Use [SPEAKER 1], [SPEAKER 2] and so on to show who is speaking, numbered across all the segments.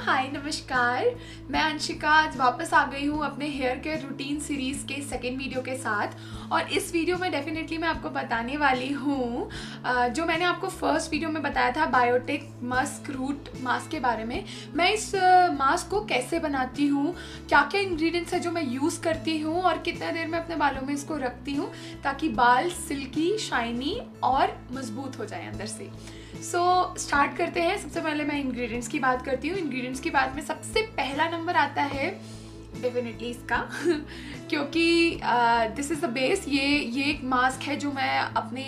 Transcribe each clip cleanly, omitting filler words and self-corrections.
[SPEAKER 1] हाय नमस्कार, मैं अंशिका आज वापस आ गई हूँ अपने हेयर केयर रूटीन सीरीज़ के सेकेंड वीडियो के साथ। और इस वीडियो में डेफिनेटली मैं आपको बताने वाली हूँ जो मैंने आपको फर्स्ट वीडियो में बताया था बायोटिक मस्क रूट मास्क के बारे में। मैं इस मास्क को कैसे बनाती हूँ, क्या क्या इंग्रेडिएंट्स है जो मैं यूज़ करती हूँ और कितना देर में अपने बालों में इसको रखती हूँ ताकि बाल सिल्की, शाइनी और मजबूत हो जाए अंदर से। स्टार्ट करते हैं। सबसे पहले मैं इंग्रेडिएंट्स की बात करती हूँ। इंग्रेडिएंट्स की बात में सबसे पहला नंबर आता है डेफिनेटली इसका क्योंकि दिस इज़ द बेस। ये एक मास्क है जो मैं अपने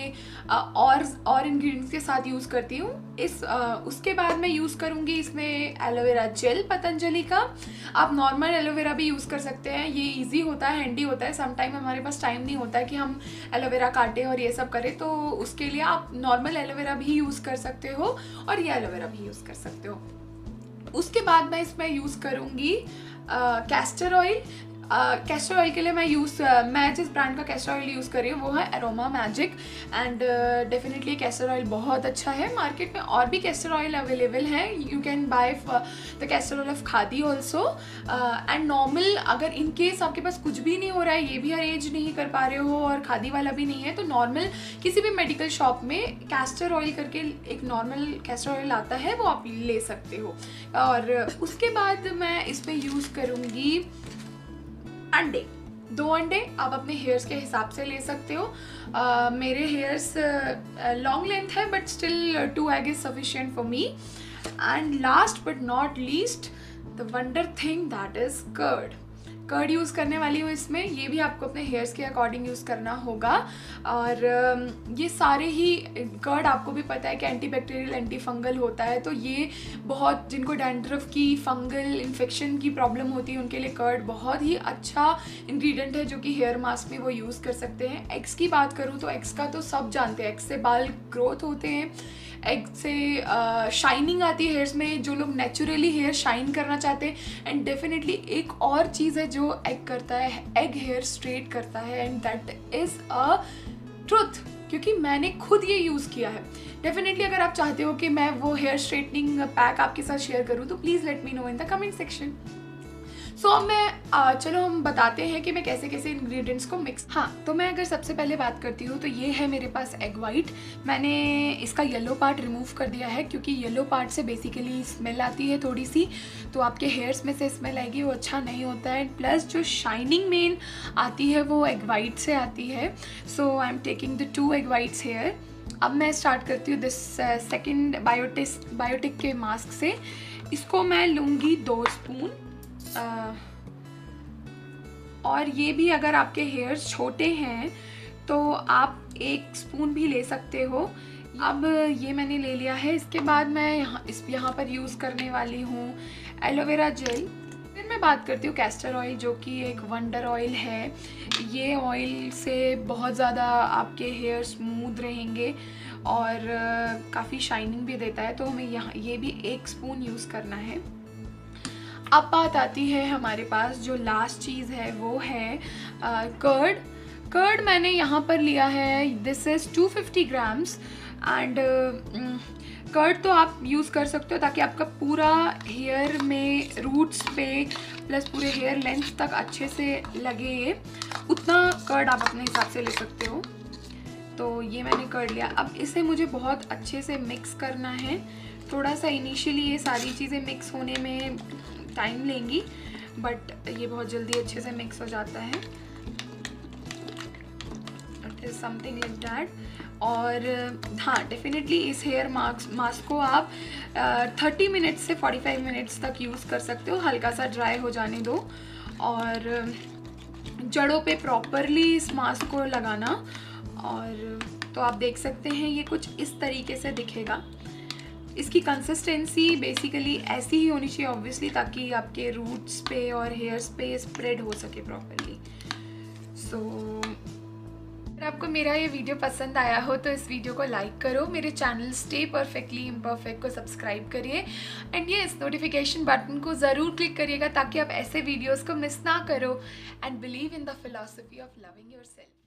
[SPEAKER 1] और इंग्रेडिएंट्स के साथ यूज़ करती हूँ। उसके बाद मैं यूज़ करूँगी इसमें एलोवेरा जेल पतंजलि का। आप नॉर्मल एलोवेरा भी यूज़ कर सकते हैं, ये इजी होता है, हैंडी होता है। समटाइम हमारे पास टाइम नहीं होता है कि हम एलोवेरा काटें और ये सब करें, तो उसके लिए आप नॉर्मल एलोवेरा भी यूज़ कर सकते हो और ये एलोवेरा भी यूज़ कर सकते हो। उसके बाद मैं इसमें यूज़ करूँगी कैस्टर ऑयल। कैस्टर ऑयल के लिए मैं जिस ब्रांड का कैस्टर ऑयल यूज़ कर रही हूँ वो है aroma magic. And definitely castor oil बहुत अच्छा है। मार्केट में और भी कैस्टर ऑयल अवेलेबल है, you can buy the castor oil of Khadi also. And normal, अगर इन केस आपके पास कुछ भी नहीं हो रहा है, ये भी अरेंज नहीं कर पा रहे हो और खादी वाला भी नहीं है, तो नॉर्मल किसी भी मेडिकल शॉप में कैस्टर ऑयल करके एक नॉर्मल कैस्टर ऑयल आता है, वो आप ले सकते हो। और उसके बाद मैं इसमें यूज़ करूँगी अंडे। 2 अंडे आप अपने हेयर्स के हिसाब से ले सकते हो। मेरे हेयर्स लॉन्ग लेंथ है but still 2 egg is sufficient for me. And last but not least the wonder thing, that is curd. Curd use करने वाली हूँ इसमें। ये भी आपको अपने हेयर्स के अकॉर्डिंग यूज़ करना होगा। और ये सारे ही कर्ड आपको भी पता है कि एंटी बैक्टीरियल, एंटी फंगल होता है, तो ये बहुत, जिनको डैंड्रफ की, फंगल इन्फेक्शन की प्रॉब्लम होती है, उनके लिए कर्ड बहुत ही अच्छा इंग्रेडिएंट है जो कि हेयर मास्क में वो यूज़ कर सकते हैं। एग्स की बात करूँ तो एग्स का तो सब जानते हैं, एग्स से बाल ग्रोथ होते हैं, एग से शाइनिंग आती है हेयर्स में, जो लोग नेचुरली हेयर शाइन करना चाहते हैं। एंड डेफिनेटली एक और चीज़ है जो एग करता है, एग हेयर स्ट्रेट करता है, and that is a truth, क्योंकि मैंने खुद ये यूज़ किया है। डेफिनेटली अगर आप चाहते हो कि मैं वो हेयर स्ट्रेटनिंग पैक आपके साथ शेयर करूँ तो please let me know in the comment section. चलो हम बताते हैं कि मैं कैसे कैसे इंग्रेडिएंट्स को मिक्स। तो मैं अगर सबसे पहले बात करती हूँ तो ये है मेरे पास एग वाइट। मैंने इसका येलो पार्ट रिमूव कर दिया है क्योंकि येलो पार्ट से बेसिकली स्मेल आती है थोड़ी सी, तो आपके हेयर्स में से स्मेल आएगी, वो अच्छा नहीं होता है। प्लस जो शाइनिंग मेन आती है वो एग वाइट से आती है। So I am taking the 2 egg whites hair. अब मैं स्टार्ट करती हूँ दिस सेकेंड बायोटिक के मास्क से। इसको मैं लूँगी 2 स्पून। और ये भी अगर आपके हेयर्स छोटे हैं तो आप 1 स्पून भी ले सकते हो। अब ये मैंने ले लिया है। इसके बाद मैं यहाँ पर यूज़ करने वाली हूँ एलोवेरा जेल। फिर मैं बात करती हूँ कैस्टर ऑयल, जो कि एक वंडर ऑयल है। ये ऑयल से बहुत ज़्यादा आपके हेयर स्मूथ रहेंगे और काफ़ी शाइनिंग भी देता है, तो हमें ये भी 1 स्पून यूज़ करना है। अब बात आती है हमारे पास जो लास्ट चीज़ है वो है कर्ड। कर्ड मैंने यहाँ पर लिया है, this is 250 grams. And curd तो आप यूज़ कर सकते हो ताकि आपका पूरा हेयर में रूट्स पे प्लस पूरे हेयर लेंथ तक अच्छे से लगे, उतना कर्ड आप अपने हिसाब से ले सकते हो। तो ये मैंने कर्ड लिया। अब इसे मुझे बहुत अच्छे से मिक्स करना है। थोड़ा सा इनिशियली ये सारी चीज़ें मिक्स होने में टाइम लेंगी, बट ये बहुत जल्दी अच्छे से मिक्स हो जाता है। It is something like that. और डेफिनेटली इस हेयर मास्क को आप 30 मिनट्स से 45 मिनट्स तक यूज़ कर सकते हो। हल्का सा ड्राई हो जाने दो और जड़ों पे प्रॉपरली इस मास्क को लगाना। और तो आप देख सकते हैं ये कुछ इस तरीके से दिखेगा। इसकी कंसिस्टेंसी बेसिकली ऐसी ही होनी चाहिए ऑब्वियसली, ताकि आपके रूट्स पे और हेयर्स पे स्प्रेड हो सके प्रॉपरली। अगर आपको मेरा ये वीडियो पसंद आया हो तो इस वीडियो को लाइक करो, मेरे चैनल स्टे परफेक्टली इम्परफेक्ट को सब्सक्राइब करिए, एंड ये इस नोटिफिकेशन बटन को ज़रूर क्लिक करिएगा ताकि आप ऐसे वीडियोज़ को मिस ना करो। And believe in the philosophy of loving yourself.